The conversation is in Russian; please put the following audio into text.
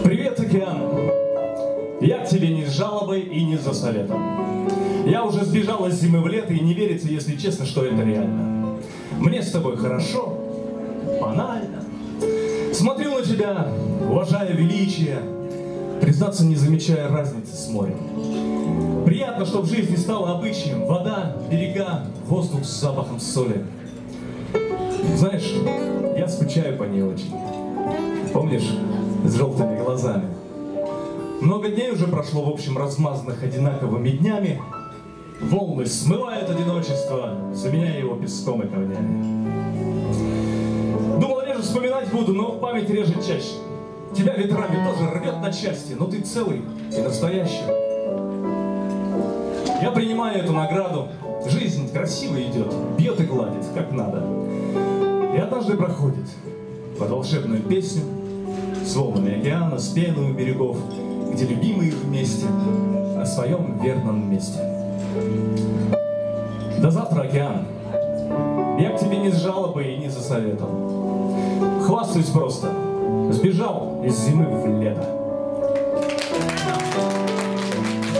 Привет, океан! Я к тебе не с жалобой и не за советом. Я уже сбежал из зимы в лето, и не верится, если честно, что это реально. Мне с тобой хорошо, банально. Смотрю на тебя, уважая величие, признаться, не замечая разницы с морем. Приятно, что в жизни стало обычаем вода, берега, воздух с запахом соли. Знаешь, я скучаю по ней очень. Помнишь, с желтыми глазами. Много дней уже прошло, в общем, размазанных одинаковыми днями. Волны смывают одиночество, заменяя его песком и камнями. Думал, реже вспоминать буду, но память режет чаще. Тебя ветрами тоже рвет на части, но ты целый и настоящий. Я принимаю эту награду. Жизнь красиво идет, бьет и гладит, как надо. И однажды проходит под волшебную песню с волнами океана, с пеной у берегов, где любимые вместе на своем верном месте. До завтра, океан. Я к тебе не с жалобой и не за советом. Хвастаюсь просто. Сбежал из зимы в лето.